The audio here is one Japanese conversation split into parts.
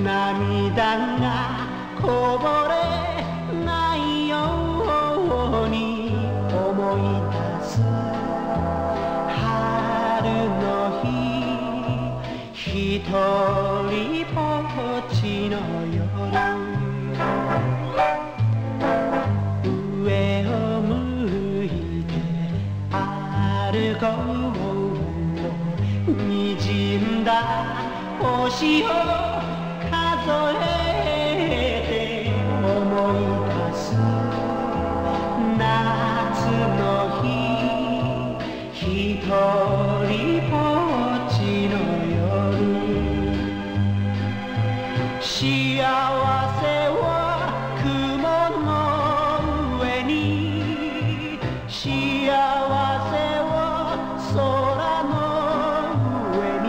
涙がこぼれないように思い出す春の日ひとりぼっちの夜上を向いて歩こう滲んだ星を数えて思い出す夏の日ひとりぼっちの夜幸せは雲の上に幸せは空の上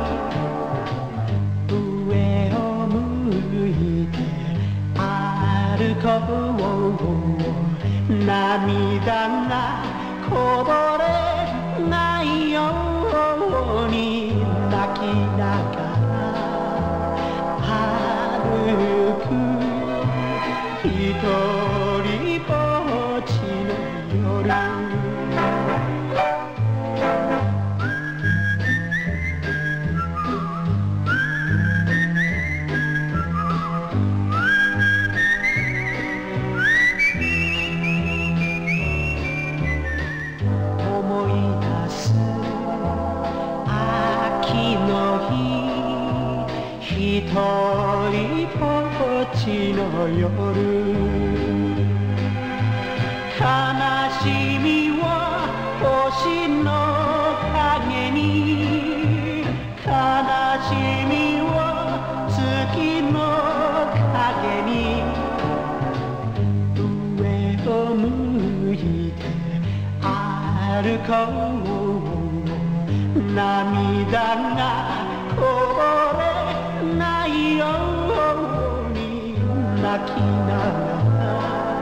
に上を向いて歩こう涙がこぼれないように泣きながら歩くひとりぼっちの夜思い出す秋の日ひとりぼっちの夜悲しみは星の影に悲しみは月の影に上を向いて歩こう涙がこぼれないように泣きながら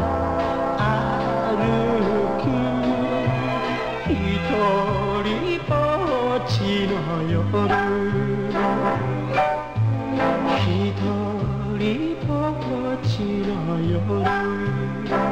歩くひとりぼっちの夜ひとりぼっちの夜